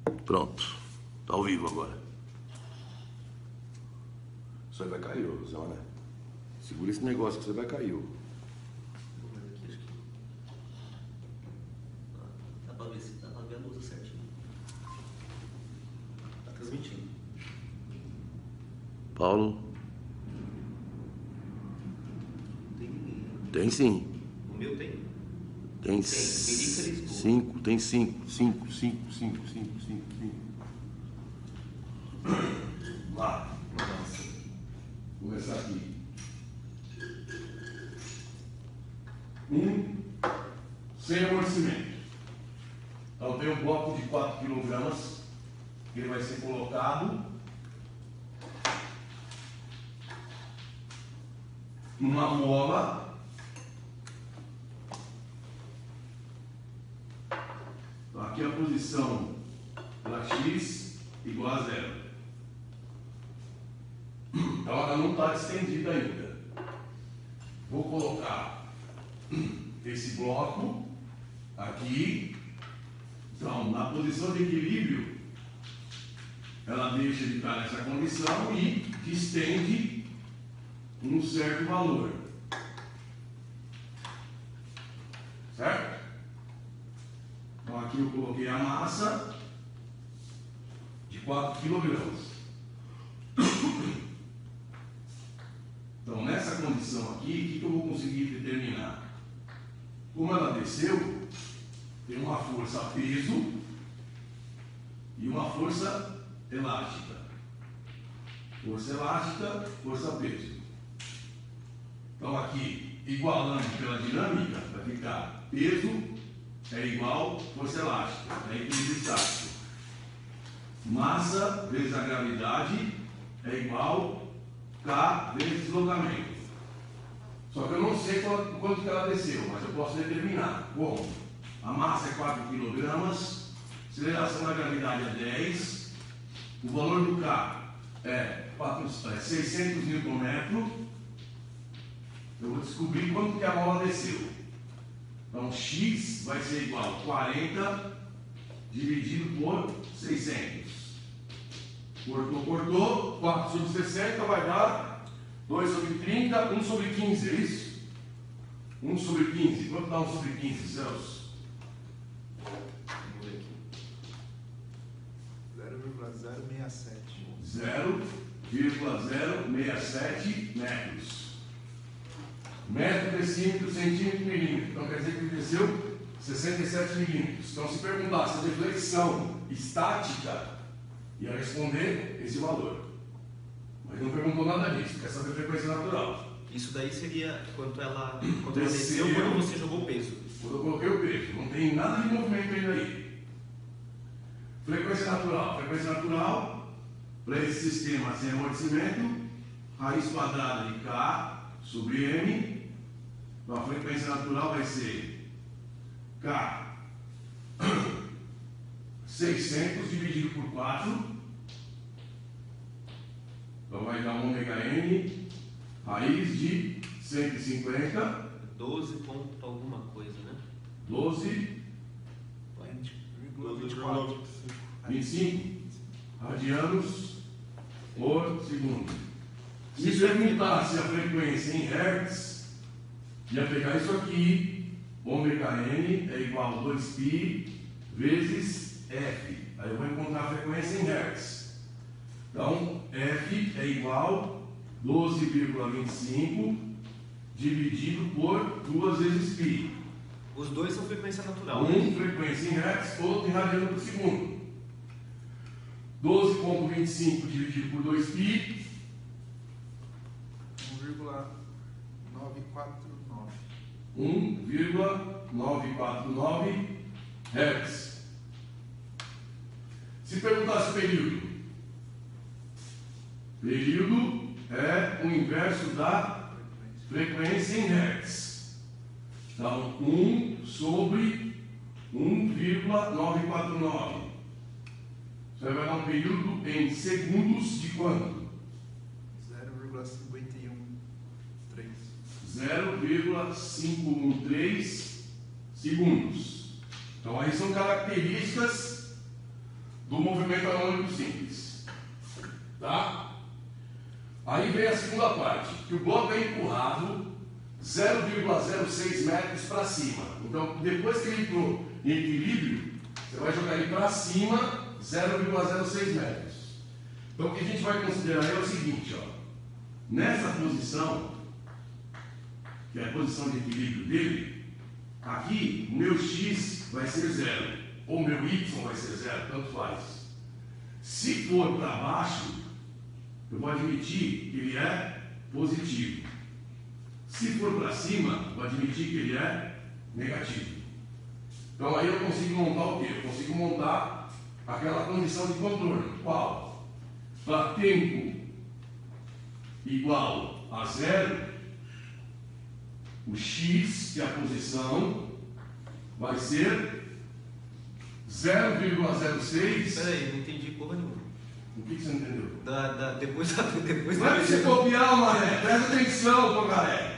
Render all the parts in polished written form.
Pronto. Tá ao vivo agora. Isso aí vai cair, ô Zé Mané. Segura esse negócio que você vai cair, ô. Dá pra ver se dá pra ver a luz certinho. Tá transmitindo. Paulo? Tem ninguém. Tem sim. O meu tem? Tem 5, tem 5. Lá. Nossa. Vou começar aqui. sem amortecimento. Então tem um bloco de 4 kg que ele vai ser colocado numa mola. Aqui a posição da X igual a 0. Então ela não está estendida ainda. Vou colocar esse bloco aqui. Então, na posição de equilíbrio, ela deixa de estar nessa condição e estende um certo valor. Certo? Então aqui eu coloquei a massa de 4 kg. Então nessa condição aqui, o que eu vou conseguir determinar? Como ela desceu, tem uma força peso e uma força elástica. Força elástica, força peso. Então aqui, igualando pela dinâmica, vai ficar peso é igual força elástica, é equilíbrio estático. Massa vezes a gravidade é igual K vezes deslocamento. Só que eu não sei quanto que ela desceu, mas eu posso determinar. Bom, a massa é 4 kg, aceleração da gravidade é 10, o valor do K é 600 Nm. Eu vou descobrir quanto que a bola desceu. Então, X vai ser igual a 40 dividido por 600. Cortou. 4 sobre 60 vai dar 2 sobre 30, 1 sobre 15, é isso? 1 sobre 15. Quanto dá 1 sobre 15, Celso? Vamos ver aqui. 0,067 metros. Metro, decímetro, centímetro, milímetro. Então quer dizer que ele desceu 67 milímetros. Então se perguntasse a deflexão estática, ia responder esse valor. Mas não perguntou nada disso, quer saber a frequência natural. Isso daí seria quanto ela Desceu. desceu quando você jogou o peso. Quando eu coloquei o peso, não tem nada de movimento ainda aí. Frequência natural. Frequência natural, para esse sistema sem amortecimento, raiz quadrada de K sobre M. Então a frequência natural vai ser K 600 dividido por 4. Então vai dar 1 ômega-n, raiz de 150. 12 ponto alguma coisa, né? 25 radianos por segundo. Se perguntasse a frequência em Hertz, ia pegar isso aqui, ômega-n é igual a 2π vezes F. Aí eu vou encontrar a frequência em Hertz. Então, F é igual a 12,25 dividido por 2 vezes π. Os dois são frequência natural. Um frequência em Hertz, outro em radiano por segundo. 12,25 dividido por 2π. 1,949 Hz. Se perguntasse período, período é o inverso da frequência em Hz. Então, 1 sobre 1,949. Você vai dar um período em segundos de quanto? 0,513 segundos. Então aí são características do movimento harmônico simples. Tá? Aí vem a segunda parte, que o bloco é empurrado 0,06 metros para cima. Então, depois que ele entrou em equilíbrio, você vai jogar ele para cima 0,06 metros. Então, o que a gente vai considerar é o seguinte, ó. Nessa posição, que é a posição de equilíbrio dele, aqui o meu x vai ser 0, ou o meu y vai ser 0, tanto faz. Se for para baixo, eu vou admitir que ele é positivo. Se for para cima, eu vou admitir que ele é negativo. Então aí eu consigo montar o quê? Eu consigo montar aquela condição de contorno. Qual? Para tempo igual a 0, o x, que é a posição, vai ser 0,06. Peraí, não entendi porra nenhuma. O que você não entendeu? Depois Não é pra você copiar, mané. Presta atenção, Tocaré.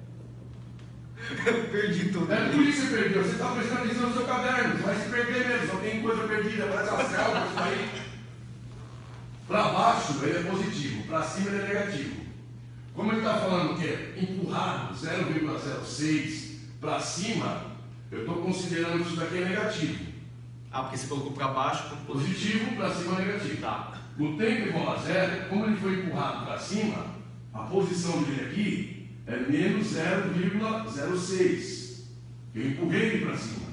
Eu perdi tudo. É por isso que você perdeu. Você está prestando atenção no seu caderno. Você vai se perder mesmo. Só tem coisa perdida. Parece a selva, isso aí. Para baixo ele é positivo. Para cima ele é negativo. Como ele está falando que é empurrado 0,06 para cima, eu estou considerando que isso daqui é negativo. Ah, porque você colocou para baixo como Positivo, para cima negativo. Tá. No tempo igual a 0, como ele foi empurrado para cima, a posição dele aqui é menos 0,06. Eu empurrei ele para cima.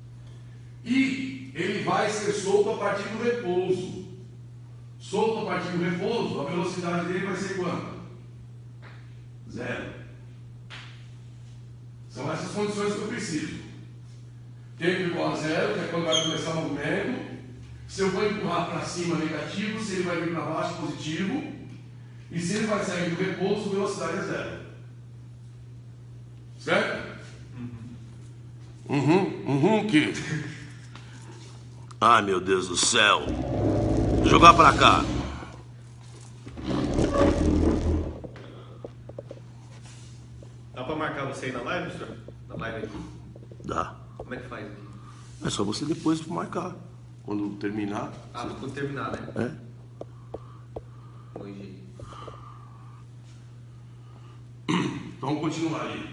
E ele vai ser solto a partir do repouso. Solto a partir do repouso, a velocidade dele vai ser quanto? 0. São essas condições que eu preciso. Tempo igual a 0, que é quando vai começar o movimento. Se eu vou empurrar para cima negativo, se ele vai vir para baixo positivo. E se ele vai sair do repouso, velocidade é 0. Certo? Que? Ai, meu Deus do céu. Vou jogar para cá. Dá para marcar você aí na live, senhor? Na live aqui? Dá. Como é que faz? É só você depois marcar. Quando terminar. Ah, quando terminar, né? É. Hoje. Então vamos continuar aí.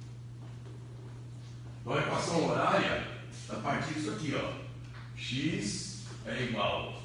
Então a equação horária, a partir disso aqui, ó. X é igual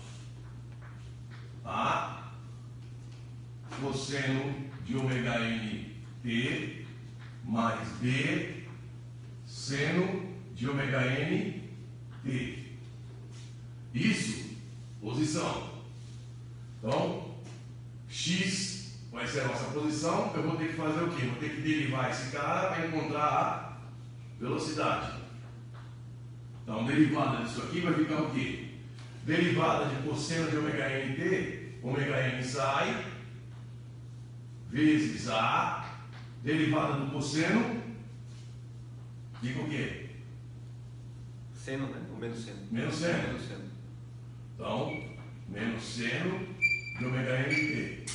a cosseno de ômega n t mais b seno de ômega n t. Isso, posição. Então, x vai ser a nossa posição. Eu vou ter que fazer o quê? Vou ter que derivar esse cara para encontrar a velocidade. Então, derivada disso aqui vai ficar o quê? Derivada de cosseno de ômega n t, ômega n sai, vezes a, derivada do cosseno, diga o quê? Seno, né? Ou menos seno? Menos seno. Menos seno. Então, menos seno de ômega n t.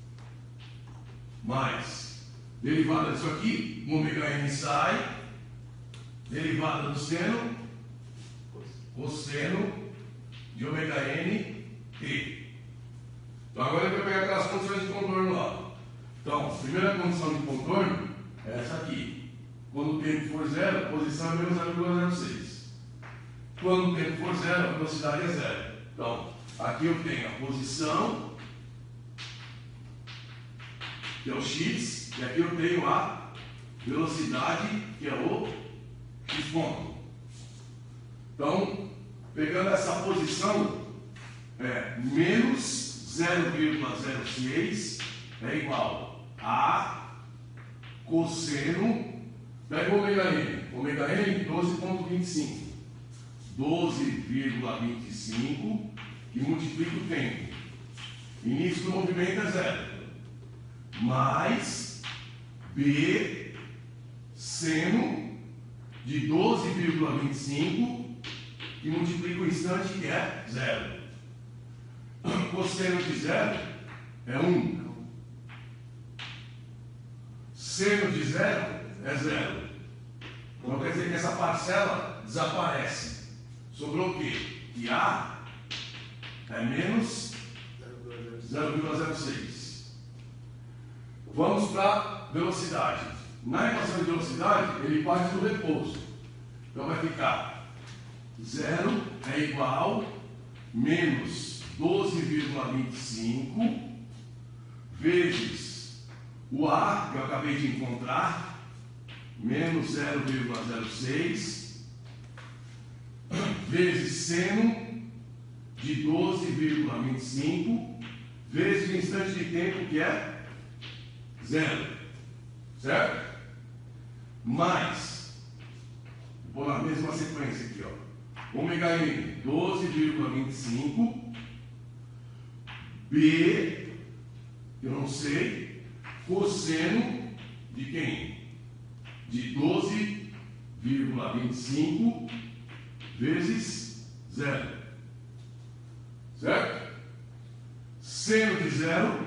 Mais, derivada disso aqui, o ômega n sai, derivada do seno, cosseno de ômega n t. Então agora eu vou pegar aquelas condições de contorno lá. Então, a primeira condição de contorno é essa aqui. Quando o tempo for 0, a posição é menos 0,06. Quando o tempo for 0, a velocidade é 0. Então, aqui eu tenho a posição, que é o x, e aqui eu tenho a velocidade, que é o x ponto. Então, pegando essa posição, menos 0,06 é igual a cosseno, pega o ômega n, ômega n 12,25. 12,25 e multiplica o tempo. Início do movimento é 0. Mais B seno de 12,25 e multiplica o instante que é 0. Cosseno de 0 é 1. Seno de 0 é 0. Então quer dizer que essa parcela desaparece. Sobrou o quê? Que A é menos 0,06. Vamos para velocidade. Na equação de velocidade, ele parte do repouso. Então vai ficar 0 é igual menos 12,25 vezes o A, que eu acabei de encontrar, menos 0,06, vezes seno de 12,25, vezes o instante de tempo, que é 0. Certo? Mais, vou na mesma sequência aqui, ó. Ômega n, 12,25, B, eu não sei, cosseno de quem? De 12,25 vezes 0. Certo? Seno de 0,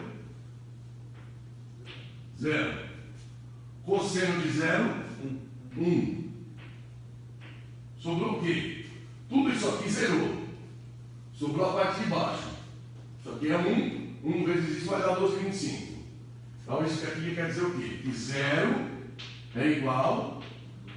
0. Cosseno de 0, 1. Sobrou o quê? Tudo isso aqui zerou. Sobrou a parte de baixo. Isso aqui é 1. 1 vezes isso vai dar 12,25. Então isso aqui quer dizer o quê? Que 0 é igual a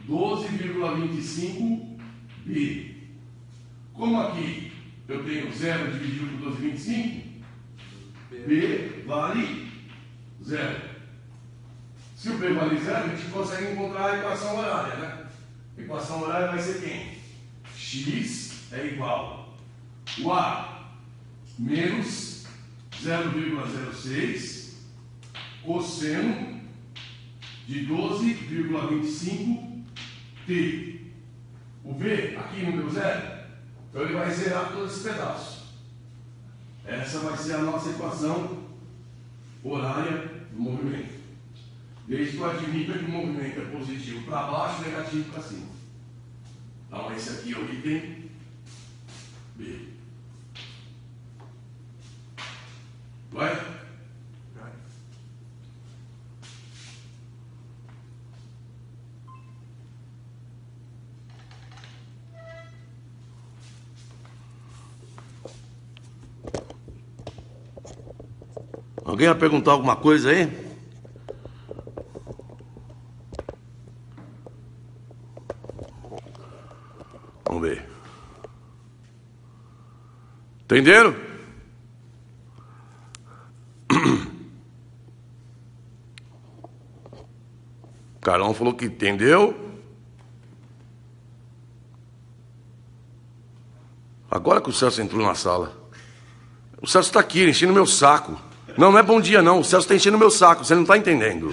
12,25B. Como aqui eu tenho 0 dividido por 12,25, B vale 0. Se o B vale 0, a gente consegue encontrar a equação horária, né? A equação horária vai ser quem? X é igual a A menos 0,06 cosseno de 12,25T. O B aqui não deu 0, então ele vai zerar todos esses pedaços. Essa vai ser a nossa equação horária do movimento. Desde que eu admita que o movimento é positivo para baixo e negativo para cima. Então, esse aqui é o item B. Vai? Vai. Alguém vai perguntar alguma coisa aí? Vamos ver. Entenderam? O Carlão falou que entendeu. Agora que o Celso entrou na sala. O Celso está aqui, enchendo meu saco. Não, não é bom dia não. O Celso está enchendo meu saco. Você não está entendendo.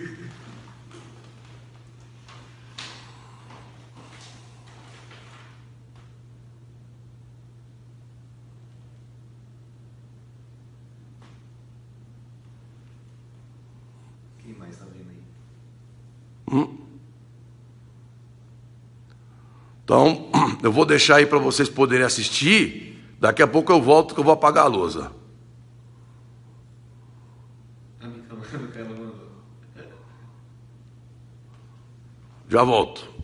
Quem mais está vendo aí? Então, eu vou deixar aí para vocês poderem assistir. Daqui a pouco eu volto que eu vou apagar a lousa. Já volto.